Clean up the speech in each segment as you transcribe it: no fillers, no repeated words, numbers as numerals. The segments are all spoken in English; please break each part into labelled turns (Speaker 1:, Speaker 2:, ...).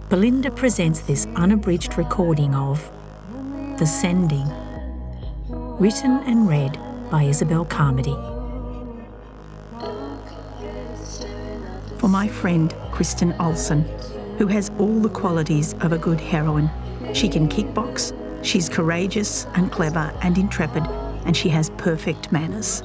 Speaker 1: Belinda presents this unabridged recording of The Sending, written and read by Isobelle Carmody. For my friend Kristen Olsen, who has all the qualities of a good heroine. She can kickbox, she's courageous and clever and intrepid, and she has perfect manners.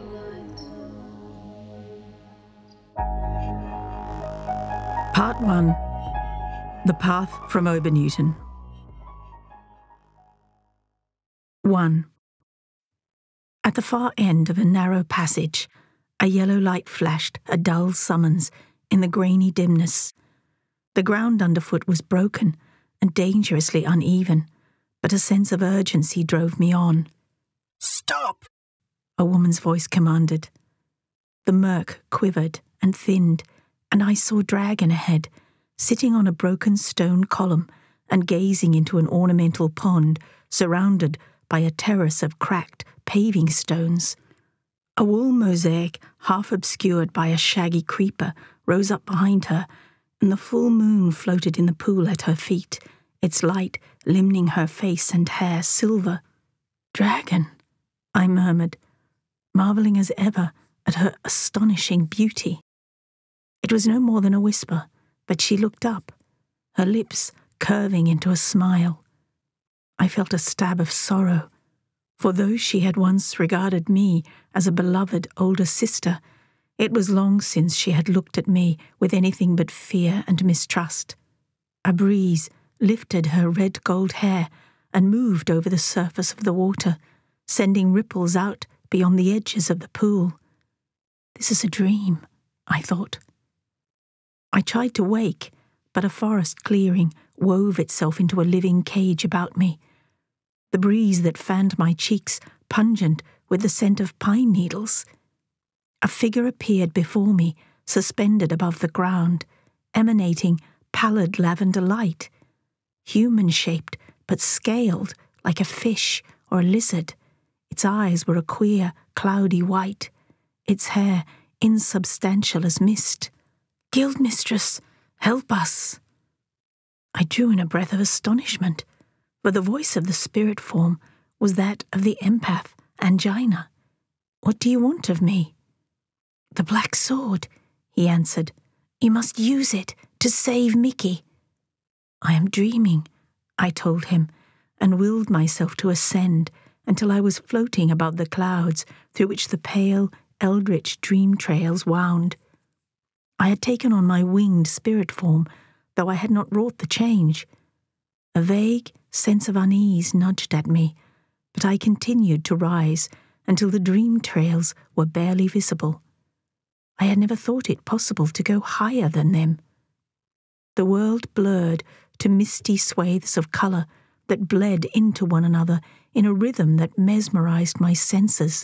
Speaker 1: Part 1. The Path from Obernewtyn. 1. At the far end of a narrow passage, a yellow light flashed a dull summons in the grainy dimness. The ground underfoot was broken and dangerously uneven, but a sense of urgency drove me on. "Stop!" a woman's voice commanded. The murk quivered and thinned, and I saw Dragon ahead, sitting on a broken stone column and gazing into an ornamental pond surrounded by a terrace of cracked paving stones. A wall mosaic, half obscured by a shaggy creeper, rose up behind her, and the full moon floated in the pool at her feet, its light limning her face and hair silver. "Dragon," I murmured, marvelling as ever at her astonishing beauty. It was no more than a whisper, but she looked up, her lips curving into a smile. I felt a stab of sorrow, for though she had once regarded me as a beloved older sister, it was long since she had looked at me with anything but fear and mistrust. A breeze lifted her red-gold hair and moved over the surface of the water, sending ripples out beyond the edges of the pool. This is a dream, I thought. I tried to wake, but a forest clearing wove itself into a living cage about me. The breeze that fanned my cheeks pungent with the scent of pine needles. A figure appeared before me, suspended above the ground, emanating pallid lavender light. Human-shaped, but scaled like a fish or a lizard. Its eyes were a queer, cloudy white, its hair insubstantial as mist. "Guildmistress, help us!" I drew in a breath of astonishment, for the voice of the spirit form was that of the empath, Angina. "What do you want of me?" "The black sword," he answered. "You must use it to save Mickey." "I am dreaming," I told him, and willed myself to ascend until I was floating above the clouds through which the pale, eldritch dream trails wound. I had taken on my winged spirit form, though I had not wrought the change. A vague sense of unease nudged at me, but I continued to rise until the dream trails were barely visible. I had never thought it possible to go higher than them. The world blurred to misty swathes of colour that bled into one another in a rhythm that mesmerised my senses.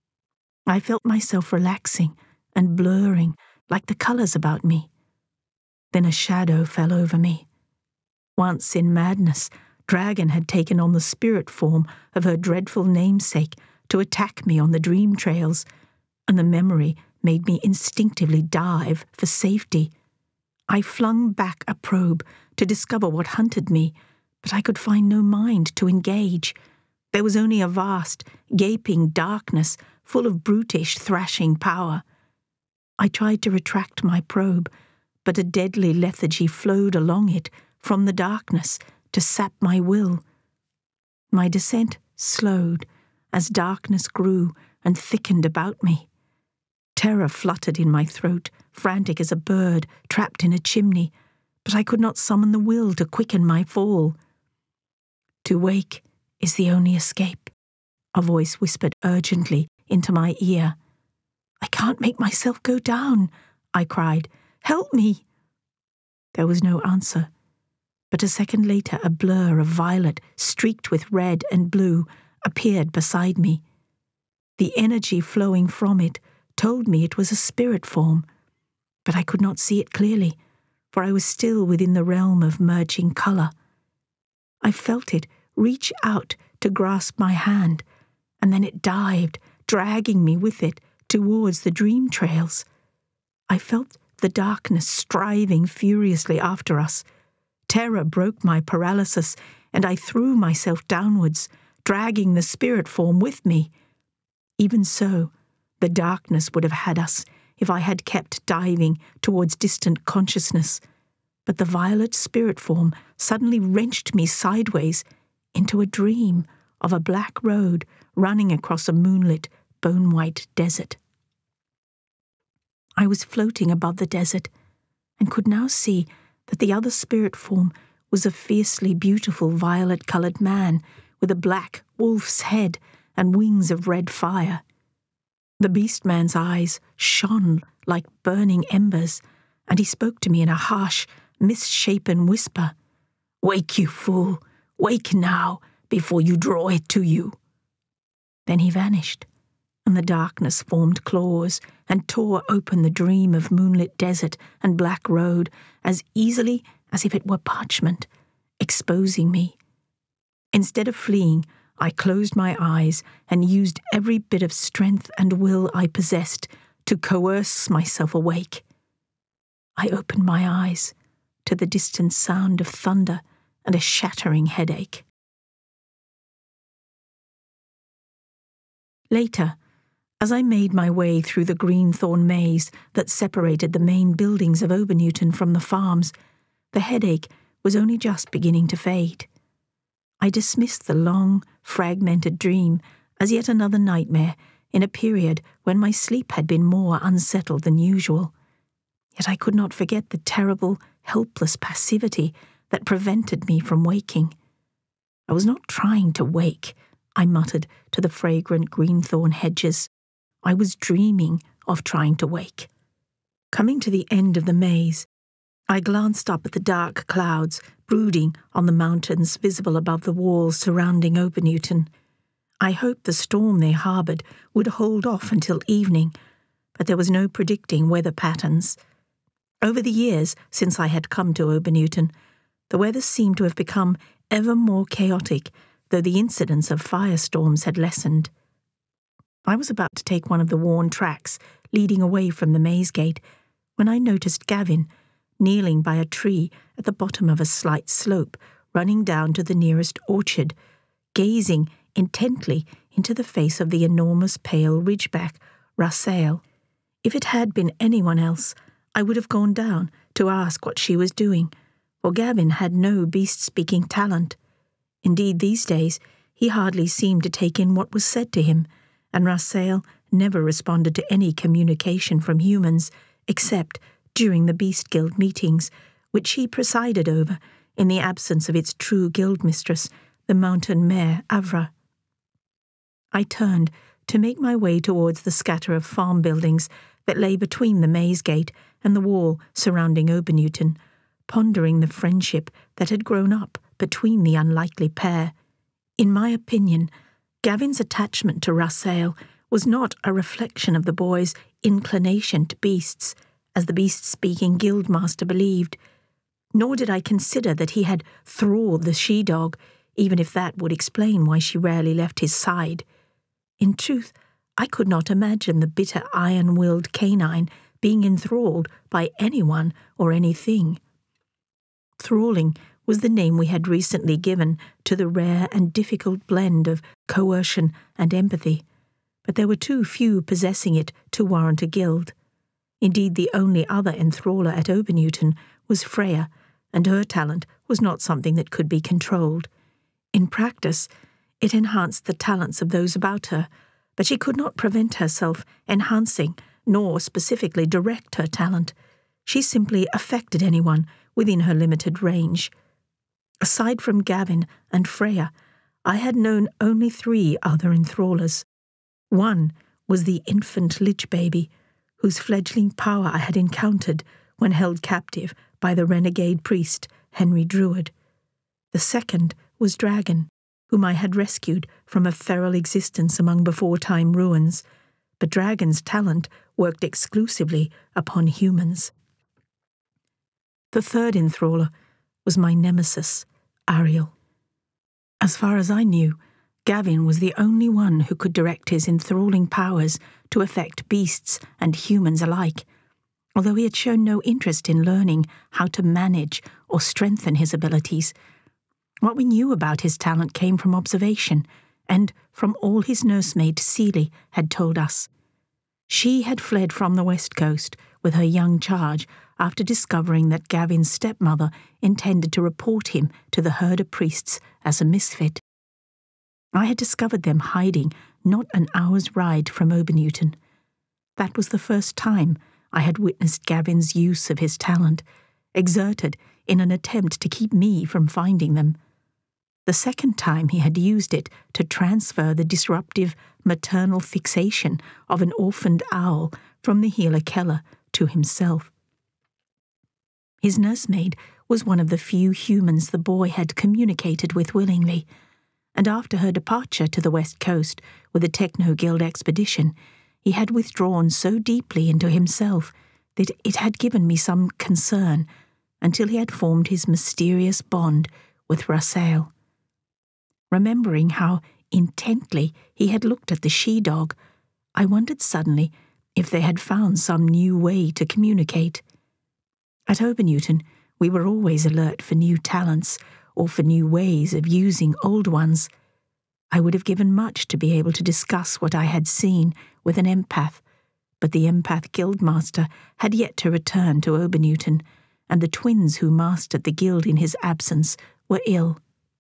Speaker 1: I felt myself relaxing and blurring like the colours about me. Then a shadow fell over me. Once in madness, Dragon had taken on the spirit form of her dreadful namesake to attack me on the dream trails, and the memory made me instinctively dive for safety. I flung back a probe to discover what hunted me, but I could find no mind to engage. There was only a vast, gaping darkness full of brutish, thrashing power. I tried to retract my probe, but a deadly lethargy flowed along it from the darkness to sap my will. My descent slowed as darkness grew and thickened about me. Terror fluttered in my throat, frantic as a bird trapped in a chimney, but I could not summon the will to quicken my fall. "To wake is the only escape," a voice whispered urgently into my ear. "I can't make myself go down," I cried. "Help me!" There was no answer, but a second later a blur of violet streaked with red and blue appeared beside me. The energy flowing from it told me it was a spirit form, but I could not see it clearly, for I was still within the realm of merging colour. I felt it reach out to grasp my hand, and then it dived, dragging me with it towards the dream trails. I felt the darkness striving furiously after us, Terror broke my paralysis, and I threw myself downwards, dragging the spirit form with me. Even so, the darkness would have had us if I had kept diving towards distant consciousness, but the violet spirit form suddenly wrenched me sideways into a dream of a black road running across a moonlit, bone-white desert. I was floating above the desert, and could now see that the other spirit form was a fiercely beautiful violet-coloured man with a black wolf's head and wings of red fire. The beast man's eyes shone like burning embers, and he spoke to me in a harsh, misshapen whisper. "Wake, you fool! Wake now, before you draw it to you!" Then he vanished, and the darkness formed claws and tore open the dream of moonlit desert and black road as easily as if it were parchment, exposing me. Instead of fleeing, I closed my eyes and used every bit of strength and will I possessed to coerce myself awake. I opened my eyes to the distant sound of thunder and a shattering headache. Later, as I made my way through the greenthorn maze that separated the main buildings of Obernewtyn from the farms, the headache was only just beginning to fade. I dismissed the long, fragmented dream as yet another nightmare in a period when my sleep had been more unsettled than usual. Yet I could not forget the terrible, helpless passivity that prevented me from waking. I was not trying to wake, I muttered to the fragrant greenthorn hedges. I was dreaming of trying to wake. Coming to the end of the maze, I glanced up at the dark clouds brooding on the mountains visible above the walls surrounding Obernewtyn. I hoped the storm they harboured would hold off until evening, but there was no predicting weather patterns. Over the years since I had come to Obernewtyn, the weather seemed to have become ever more chaotic, though the incidence of firestorms had lessened. I was about to take one of the worn tracks leading away from the maze gate when I noticed Gavin kneeling by a tree at the bottom of a slight slope running down to the nearest orchard, gazing intently into the face of the enormous pale ridgeback, Rassail. If it had been anyone else, I would have gone down to ask what she was doing, for Gavin had no beast-speaking talent. Indeed, these days, he hardly seemed to take in what was said to him, and Rassail never responded to any communication from humans, except during the Beast Guild meetings, which he presided over in the absence of its true guild mistress, the mountain mare Avra. I turned to make my way towards the scatter of farm buildings that lay between the maze gate and the wall surrounding Obernewtyn, pondering the friendship that had grown up between the unlikely pair. In my opinion, Gavin's attachment to Rassail was not a reflection of the boy's inclination to beasts, as the beast-speaking guildmaster believed, nor did I consider that he had thralled the she-dog, even if that would explain why she rarely left his side. In truth, I could not imagine the bitter iron-willed canine being enthralled by anyone or anything. Thralling was the name we had recently given to the rare and difficult blend of coercion and empathy, but there were too few possessing it to warrant a guild. Indeed, the only other enthraller at Obernewtyn was Freya, and her talent was not something that could be controlled. In practice, it enhanced the talents of those about her, but she could not prevent herself enhancing, nor specifically direct her talent. She simply affected anyone within her limited range. Aside from Gavin and Freya, I had known only 3 other enthrallers. One was the infant lich baby, whose fledgling power I had encountered when held captive by the renegade priest Henry Druid. The second was Dragon, whom I had rescued from a feral existence among before-time ruins, but Dragon's talent worked exclusively upon humans. The third enthrall was my nemesis, Ariel. As far as I knew, Gavin was the only one who could direct his enthralling powers to affect beasts and humans alike, although he had shown no interest in learning how to manage or strengthen his abilities. What we knew about his talent came from observation, and from all his nursemaid Celie had told us. She had fled from the West Coast with her young charge after discovering that Gavin's stepmother intended to report him to the herder priests as a misfit. I had discovered them hiding not an hour's ride from Obernewtyn. That was the first time I had witnessed Gavin's use of his talent, exerted in an attempt to keep me from finding them. The second time he had used it to transfer the disruptive maternal fixation of an orphaned owl from the healer Keller to himself. His nursemaid was one of the few humans the boy had communicated with willingly, and after her departure to the West Coast with the Techno Guild expedition, he had withdrawn so deeply into himself that it had given me some concern until he had formed his mysterious bond with Rasael. Remembering how intently he had looked at the she-dog, I wondered suddenly if they had found some new way to communicate. At Obernewtyn, we were always alert for new talents or for new ways of using old ones. I would have given much to be able to discuss what I had seen with an empath, but the empath guildmaster had yet to return to Obernewtyn, and the twins who mastered the guild in his absence were ill.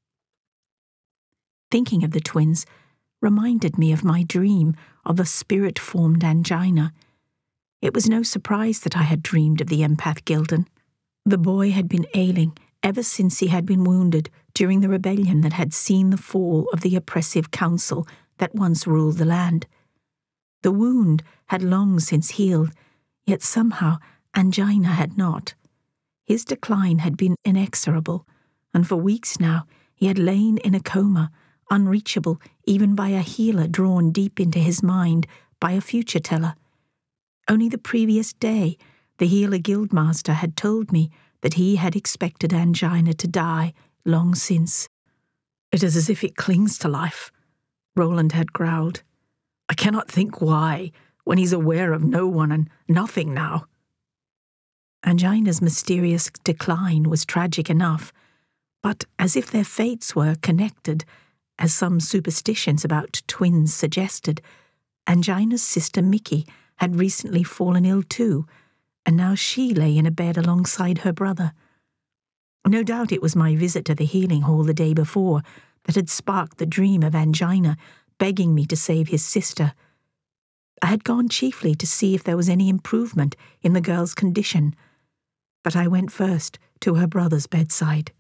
Speaker 1: Thinking of the twins reminded me of my dream of a spirit-formed angina. It was no surprise that I had dreamed of the empath Gildan. The boy had been ailing ever since he had been wounded during the rebellion that had seen the fall of the oppressive council that once ruled the land. The wound had long since healed, yet somehow angina had not. His decline had been inexorable, and for weeks now he had lain in a coma, unreachable even by a healer drawn deep into his mind by a future teller. Only the previous day, the healer guildmaster had told me that he had expected angina to die long since. "It is as if it clings to life," Roland had growled. "I cannot think why, when he's aware of no one and nothing now." Angina's mysterious decline was tragic enough, but as if their fates were connected, as some superstitions about twins suggested, Angina's sister Mickey had recently fallen ill too, and now she lay in a bed alongside her brother. No doubt it was my visit to the healing hall the day before that had sparked the dream of Angina begging me to save his sister. I had gone chiefly to see if there was any improvement in the girl's condition, but I went first to her brother's bedside.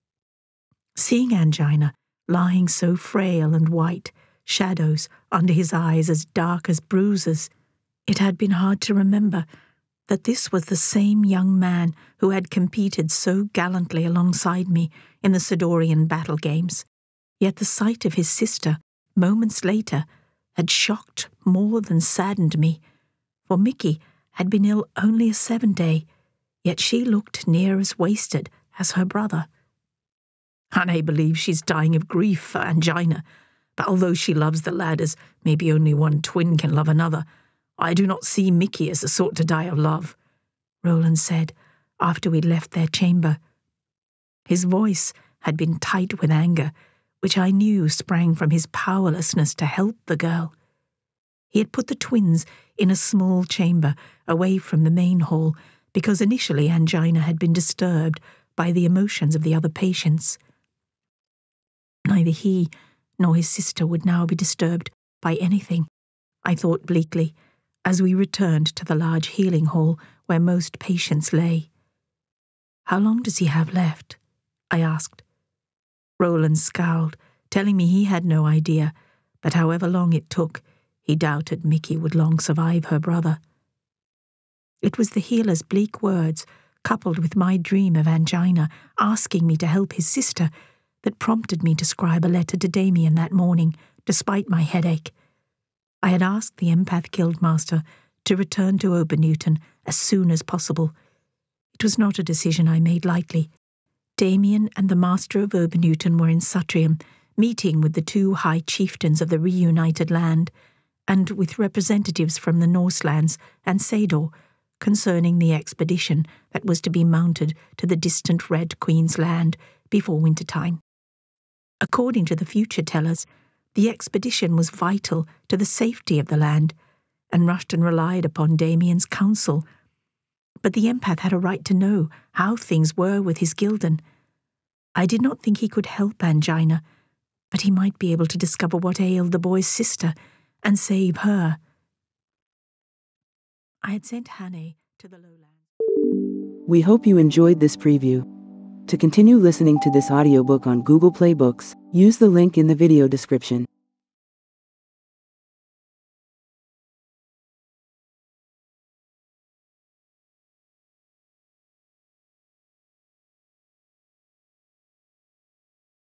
Speaker 1: Seeing Angina lying so frail and white, shadows under his eyes as dark as bruises, it had been hard to remember that this was the same young man who had competed so gallantly alongside me in the Sidorian battle games. Yet the sight of his sister, moments later, had shocked more than saddened me, for Mickey had been ill only a 7-day, yet she looked near as wasted as her brother. "Hannah believes she's dying of grief for angina, but although she loves the lad as maybe only one twin can love another, I do not see Mickey as the sort to die of love," Roland said after we'd left their chamber. His voice had been tight with anger, which I knew sprang from his powerlessness to help the girl. He had put the twins in a small chamber away from the main hall because initially angina had been disturbed by the emotions of the other patients. Neither he nor his sister would now be disturbed by anything, I thought bleakly, as we returned to the large healing hall where most patients lay. "How long does he have left?" I asked. Roland scowled, telling me he had no idea, but however long it took, he doubted Mickey would long survive her brother. It was the healer's bleak words, coupled with my dream of angina asking me to help his sister, that prompted me to scribe a letter to Damien that morning, despite my headache. I had asked the empath guildmaster to return to Obernewtyn as soon as possible. It was not a decision I made lightly. Damien and the master of Obernewtyn were in Sutrium, meeting with the 2 high chieftains of the reunited land, and with representatives from the Norselands and Sador, concerning the expedition that was to be mounted to the distant Red Queen's land before winter time. According to the future tellers, the expedition was vital to the safety of the land, and Rushton relied upon Damien's counsel. But the empath had a right to know how things were with his Gildan. I did not think he could help Angina, but he might be able to discover what ailed the boy's sister and save her. I had sent Hannah to the lowlands.
Speaker 2: We hope you enjoyed this preview. To continue listening to this audiobook on Google Play Books, use the link in the video description.